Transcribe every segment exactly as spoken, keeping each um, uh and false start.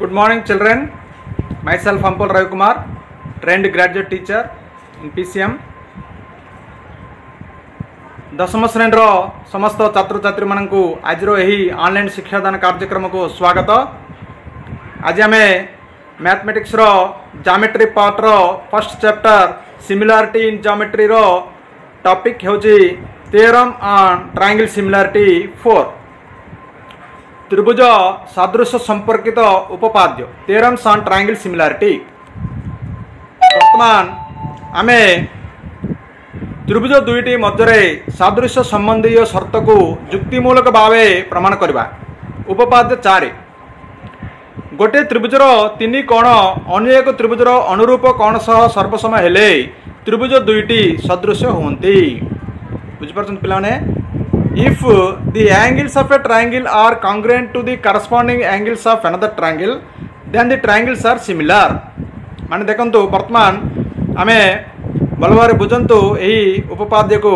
Good morning, children. Myself Ampol Ravi Kumar, trained graduate teacher in P C M. दशम श्रेणी समस्त छात्र छात्री मानक आज ऑनलाइन शिक्षादान कार्यक्रम को स्वागत। आज आम मैथमेटिक्स रो ज्योमेट्री पार्ट रो first chapter similarity in geometry रो टॉपिक होची theorem on triangle similarity four. त्रिभुज सादृश्य संपर्कित उपपाद्य थ्योरम्स ऑन ट्रायंगल सिमिलारिटी। वर्तमान आमे त्रिभुज दुईटी मध्य सादृश्य संबंधी शर्त को युक्तिमूलक भाव प्रमाण करवा। उपपाद्य चार गोटे त्रिभुजर तीन कोण अन्य एक त्रिभुजर अनुरूप कोण सह सर्वसम हेले त्रिभुज दुईटी सदृश होती। बुझिपारछन पिलाने? If the angles of a triangle are congruent to the corresponding angles of another triangle then the triangles are similar. माने देखंतु वर्तमान आमे भल भाव बुझंतु यही उपपाद्य को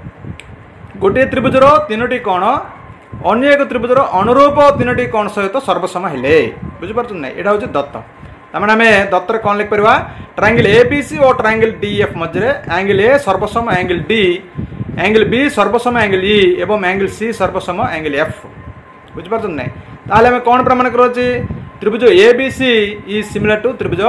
गोटे त्रिभुजर तीनोटी कोण अन्य एक त्रिभुजर अनुरूप तीनोटी कोण सहित सर्वसम हेले। बुझिपारछन ना? एटा होची दत्त। तामाने आमे दत्तर कोन लिख परबा ट्रायंगल एबीसी और ट्रायंगल डीएफ मध्य एंगल ए सर्वसम एंगल डी, एंगल बी सर्वसम एंगल ई एवं एंगल सी सर्वसम एंगल एफ। बुझिपारछन ना? ताले आमे कोन प्रमाण करोची त्रिभुज एबीसी इज सिमिलर टू त्रिभुज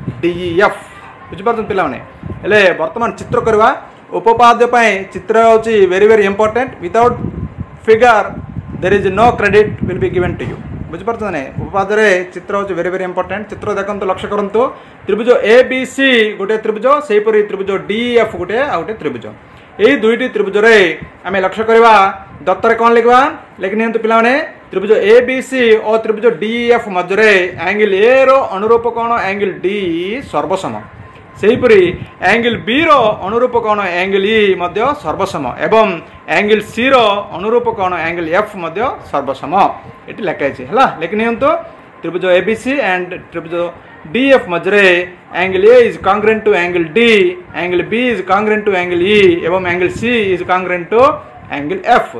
डीएफ। बुझिपारछन पिलाने? हेले वर्तमान चित्र करवा उपपाद्य पय चित्र होची very very important. Without figure there is no credit will be given to you. बुझिपारछन ना? उपपाद्य रे चित्र होची वेरी वेरी इंपोर्टेंट। चित्र देखंतु लक्ष्य करंतु त्रिभुज एबीसी गोटे त्रिभुज सेहीपरि त्रिभुज डीएफ गोटे आ गोटे त्रिभुज। यही दुईटी त्रिभुज रे आमे लक्ष्य करवा दत्तर कोन लिखवा लिख नियंतु पिलाने त्रिभुज एबीसी और त्रिभुज डीएफ मध्य रे एंगल ए रो अनुरूप कोण एंगल डी सर्वसम, सेहीपरि एंगल बी रो अनुरूप कोण एंगल ई मध्य सर्वसम एवं एंगल सी रो अनुरूप कोण एंगल एफ मध्य सर्वसम। एटी लेखाइछि हला लिख नियंतु त्रिभुज एबीसी एंड त्रिभुज डीएफ मध्य angle A is congruent to angle D, angle B is congruent to angle E एवं angle C is congruent to angle F.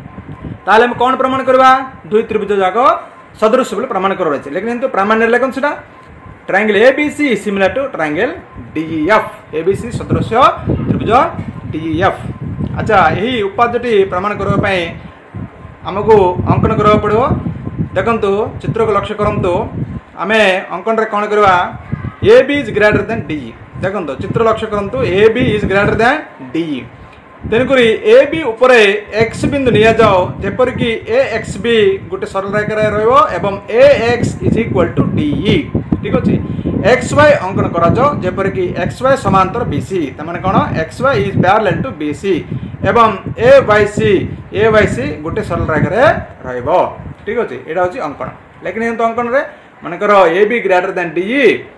ताले हम कोन प्रमाण करबा दुई त्रिभुज जाक सदृश बोले प्रमाण करबा छै। लेकिन तो प्रामाण्य लेखन सेटा triangle ABC is similar to triangle DF. ABC सदृश त्रिभुज डीएफ। अच्छा, यही उपाद्यटी प्रमाण करबा पय हमको अंकन करबा पड़ो। देखंतु चित्र को लक्ष्य करंतु आमे अंकन रे कोन करबा A B is greater than D. देखंतु चित्र लक्ष्य करंतु A B is greater than D. तेणुकरी ए बी ऊपर एक्स बिंदु निया जाओ जेपर कि ए एक्स बी गोटे सरल रेखा रे रहइबो एवं A X is equal to D. ठीक अछि? एक्स वाई अंकन करा जाओ जेपर कि एक्स वाई समांतर बीसी। त माने कोन X Y is parallel to BC एवं A Y C A Y C गोटे सरल रेखा रे रहइबो। ठीक अछि? एटा होची अंकन। लेकिन एंतो अंकन रे माने करो A B greater than D,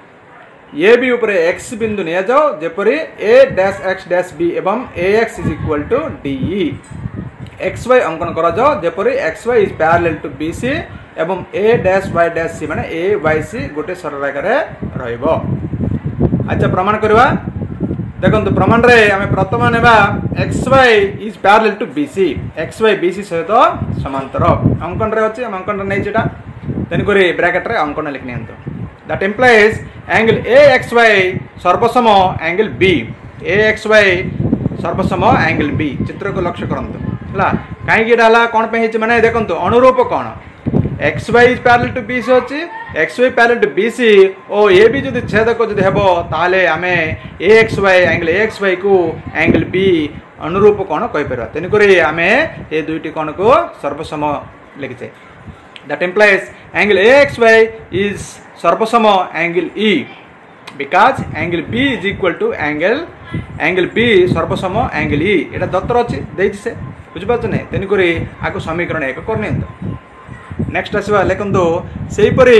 A B ऊपर एक्स बिंदु निया जाओ जेपरी A dash X dash B एवं A X is equal to D. X Y अंकन करा जाओ जेपरी X Y is parallel to BC एवं A dash Y dash C माने ए वाई सी गोटे सरल रेखा रे रहइबो। अच्छा, प्रमाण करबा। देखंतु प्रमाण रे हमें प्रथम नेबा X Y is parallel to BC. X Y BC सहित समांतर अंकन रे अछि। हम अंकन रे नै जेटा तेनकरी ब्रैकेट रे अंकन लिख नियंतु। That implies angle A X Y सर्वसम angle B, A X Y सर्वसम angle B। चित्र को लक्ष्य करंतु हला काहे कि डाला कोन पे हिच माने देखंतु अनुरूप कोण X Y is parallel to B C अछि, X Y parallel to B C O A B जदि छेदक जदि हेबो ताले हमें A X Y angle A X Y को angle B अनुरूप कोण कहि परबा। तेन करी हमें ए दुईटी कोण को सर्वसम लिखिछे। That implies angle A X Y is सर्वसम angle E because angle B is equal to angle angle B सर्वसम एंगल ई। एटा दत्तर अछि देछि से। बुझ पाछ नै? तेन करी आको समीकरण एक करनियंत। नेक्स्ट आसीबा लेखंतु सेही परी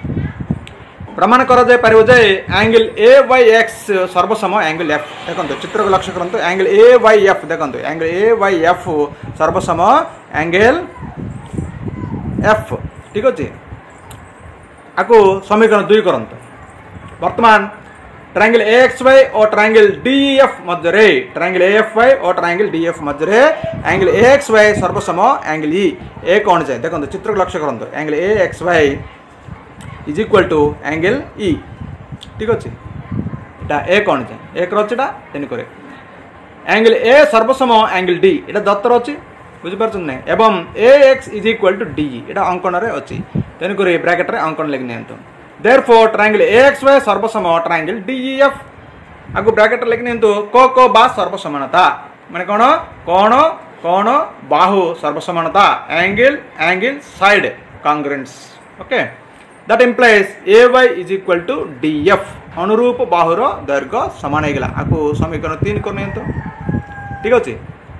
प्रमाण करा जाय परिबो जे एंगल ए वाई एक्स सर्वसम एंगल एफ। देखंतु चित्र को लक्ष्य करंतु एंगल ए वाई एफ। देखंतु एंगल ए वाई एफ सर्वसम एंगल एफ। ठीक अछि? आको समीकरण दुई करंतु। वर्तमान ट्रायंगल ए एक्स वाई और ट्रायंगल डी एफ मध्य रे ट्रायंगल ए एफ वाई और ट्रायंगल डी एफ मध्य रे एंगल ए एक्स वाई सर्वसम एंगल ई। ए कोण जाय देखंतु चित्र को लक्ष्य करंतु angle A X Y is equal to angle E ठीक अच्छे এটা এ কোণ যে এক রচিটা তেন করে অ্যাঙ্গেল এ সর্বসম অ্যাঙ্গেল ডি এটা দত্তর অছি বুঝি পারছন না এবং A X is equal to D এটা অঙ্কনরে অছি তেন করে ব্র্যাকেটরে অঙ্কন লিখি নিয়ন্তু therefore triangle A X Y सर्वसम ट्रायंगल डी ई एफ आगु ब्रैकेट लिखि नियंतु क क बा सर्वसमानता माने कोन कोण कोण बाहु सर्वसमानता angle angle side congruence okay that implies A Y is equal to D F अनुरूप बाहुर दैर्घ्य समान हो गला आकु समीकरण तीन कर नियंतु ठीक अछि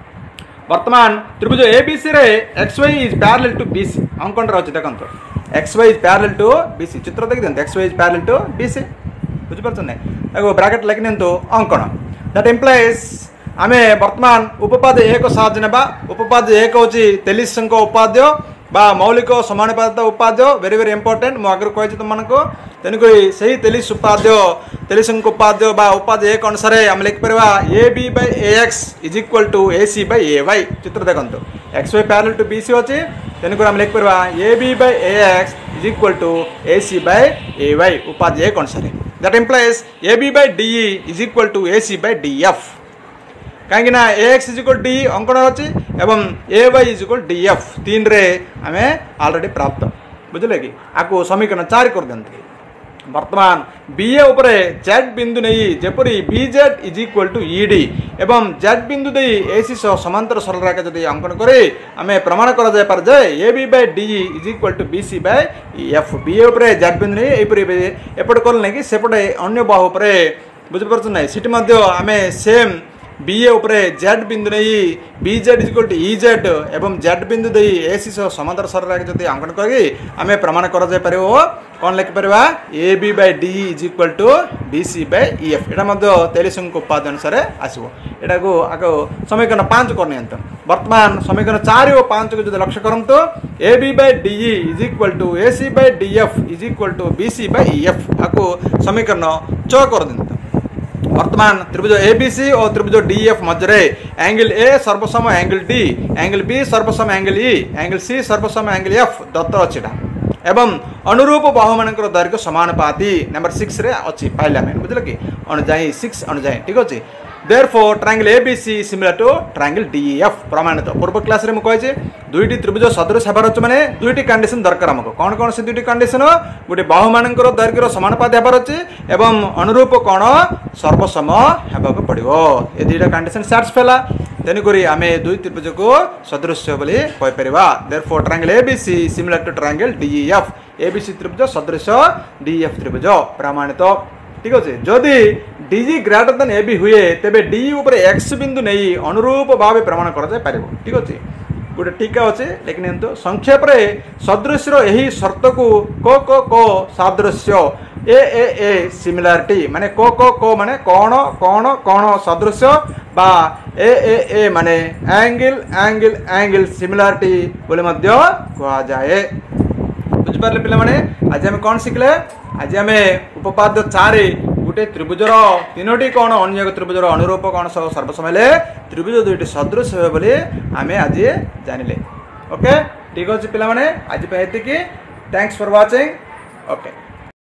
वर्तमान त्रिभुज एबीसी रे X Y is parallel to BC अंकन रे अछि देखंतु X Y is parallel to BC चित्र देखि दियंतु X Y is parallel to BC बुझि परछन नै एगो ब्रैकेट लिखि नियंतु अंकन दैट इंप्लाइज आमे वर्तमान उपपाद्य एक साहाय्य नेबा उपपाद्य एक होछि तेलीस अंक उपाद्य बा मौलिक समानुपातिक उपाद्य वेरी वेरी इंपोर्टेंट मु आगर कहि तुम मानको तेनुको सही तेलीस उपाद्य तेलीस अंक उपाद्य बा उपाद्य एक अनुसार आम लिख परवा A B by A X is equal to A C by A Y चित्र देखंतु X Y parallel to B C अछि तेनुको आम लिख परवा A B by A X is equal to A C by A Y उपाद्य एक अनुसार that implies A B by D E is equal to A C by D F कहीं ना A X is equal D अंकन अच्छी एवं A Y is equal D F तीन रे आमे ऑलरेडी प्राप्त बुझले कि आकु समीकरण चार कर दियंतु वर्तमान बी ए उपरे जेड बिंदु नहीं जेपरी B Z is equal to E D एवं जेड बिंदु दे एसी सह समांतर सरल रेखा जदि अंकन करे आमे प्रमाण करा जाय पर जे A B by D is equal to B C by F B A उपरे जेड बिंदु नहीं एपरी एपट करल नहीं कि सेपटे अन्य बाहु उपरे बुझि परछ नै सिटी मध्ये आमे सेम बी ए उपरे जेड बिंदु नहीं B Z is equal to E Z एवं जेड बिंदु दे एसी सह समांतर सरल रेखा जदि अंकन करी आमे प्रमाण करा जाय परिबो कौन लिख पार A B by D is equal to B C by E F एटा मध्य तेलीस अंक उपाद्य अनुसार आसो एटा को आगो समीकरण पाँच कर नियंतु वर्तमान समीकरण चार और पाँच को जब लक्ष्य करंतु A B by D is equal to A C by D F is equal to B C by E F आको समीकरण छ कर दियंतु वर्तमान त्रिभुज एबीसी और त्रिभुज डीएफ मध्य एंगल ए सर्वसम एंगल डी एंगल बी सर्वसम एंगल ई एंगल सी सर्वसम एंगल एफ दत्त अच्छी एवं अनुरूप बाहु मान दैर्घ्य समानुपाती नंबर सिक्स रे अच्छी पाइला मैं बुझल कि अणुजाई सिक्स अणुजाई ठीक अच्छे therefore triangle ABC similar to triangle DF प्रमाणित पूर्व क्लास रे मु कहि दुईटी त्रिभुज सदृश हेबार अछि माने दुईटी कंडीशन दरकार हमको कौन कौन से दुईटी कंडीशन गोटे बाहु मानकर दैर्घ्य समानुपाती हेबार अछि एवं अनुरूप कोण सर्वसम हेबाक पड़िबो ए दुईटा कंडीशन सैटिस्फाई तेनु करी आमे दुई त्रिभुज को सदृश बोली कहि परिबा therefore triangle ABC similar to triangle DF ABC त्रिभुज सदृश डीएफ त्रिभुज प्रमाणित ठीक अच्छे जदि DG greater than A B हुए तेबे डी ऊपर एक्स बिंदु नहीं अनुरूप भाव प्रमाण कर ठीक अच्छे गोटे टीका अच्छे लेकिन संक्षेप रे सदृश्यर यही शर्त को को को को सादृश्य ए ए ए सिमिलारिटी माने को को को माने कौन कौन कौन सदृश्य बा ए ए ए माने एंगल एंगल एंगल सिमिलारिटी बोले मध्य कहा जाए बुझ पारले पिला माने आज हम कौन शिखले आज आम उपपाद्य चार गोटे त्रिभुजर तीनोटी कौन अन्य त्रिभुजर अनुरूप कौन सब सर्वसमय त्रिभुज दुईटी सदृश हे बोली आम आज जानिले ओके ठीक अच्छे पिला माने आज पे थैंक्स फॉर वाचिंग ओके।